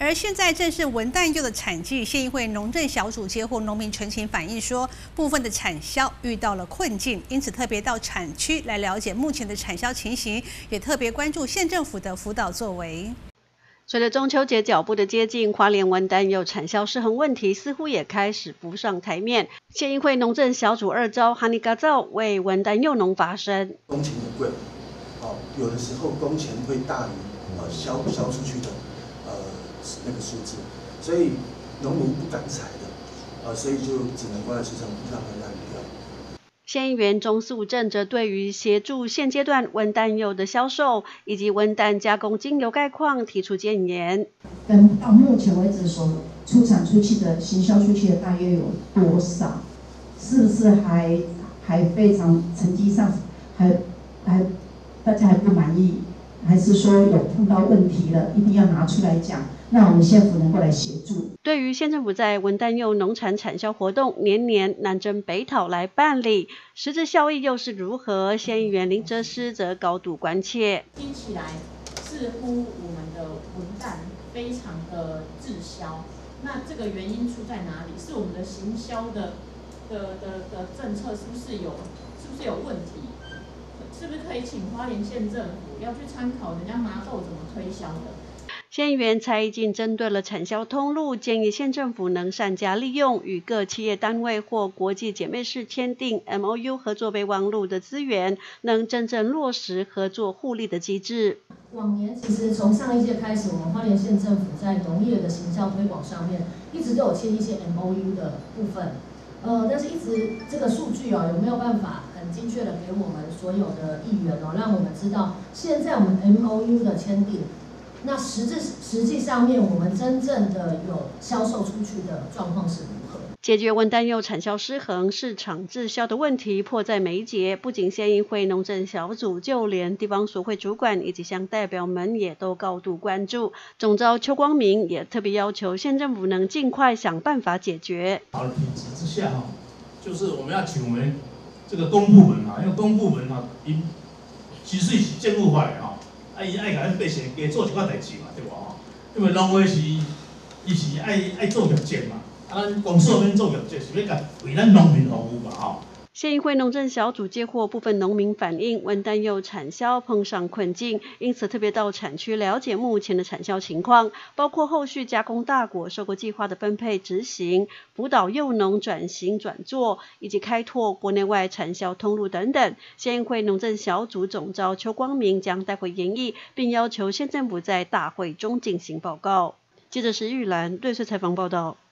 而现在正是文旦柚的产季，县议会农政小组接获农民陈情反映说，部分的产销遇到了困境，因此特别到产区来了解目前的产销情形，也特别关注县政府的辅导作为。 随着中秋节脚步的接近，花莲文旦柚产销失衡问题似乎也开始浮上台面。县议会农政小组2召哈尼嘎造为文旦柚农发声。 工钱很贵，有的时候工钱会大于销出去的那个数字，所以农民不敢采的，所以就只能挂在市场让它烂掉。 县议员钟素正则对于协助现阶段文旦柚的销售以及文旦加工精油概况提出建言。 跟到目前为止所出产出去的、行销出去的大约有多少？是不是还非常成绩上还大家还不满意？还是说有碰到问题了，一定要拿出来讲，让我们县府能够来协助。 对于县政府在文旦柚农产产销活动年年南征北讨来办理，实质效益又是如何？县议员林哲诗则高度关切。 听起来似乎我们的文旦非常的滞销，那这个原因出在哪里？是我们的行销的政策是不是有问题？是不是可以请花莲县政府要去参考人家麻豆怎么推销的？ 县议员蔡义进针对了产销通路，建议县政府能善加利用与各企业单位或国际姐妹市签订 MOU 合作备忘录的资源，能真正落实合作互利的机制。 往年其实从上一届开始，我们花莲县政府在农业的行销推广上面，一直都有签一些 MOU 的部分。但是一直这个数据有没有办法很精确的给我们所有的议员让我们知道现在我们 MOU 的签订，那实际上面我们真正的有销售出去的状况是如何？ 解决文旦柚产销失衡、市场滞销的问题迫在眉睫，不仅县议会农政小组，就连地方所会主管以及乡代表们也都高度关注。总召邱光明也特别要求县政府能尽快想办法解决。 好的品质之下就是我们要请我们这个公部门因为公部门其实是政府发的伊爱甲咱百姓加做一寡代志嘛，对无因为农会是伊是爱做业绩嘛。咱公司免做业绩，是要为咱农民服务嘛县议会农政小组接获部分农民反映，文旦柚产销碰上困境，因此特别到产区了解目前的产销情况，包括后续加工大果收购计划的分配执行、辅导柚农转型转作，以及开拓国内外产销通路等等。县议会农政小组总召邱光明将带回研议，并要求县政府在大会中进行报告。记者石玉兰对穗采访报道。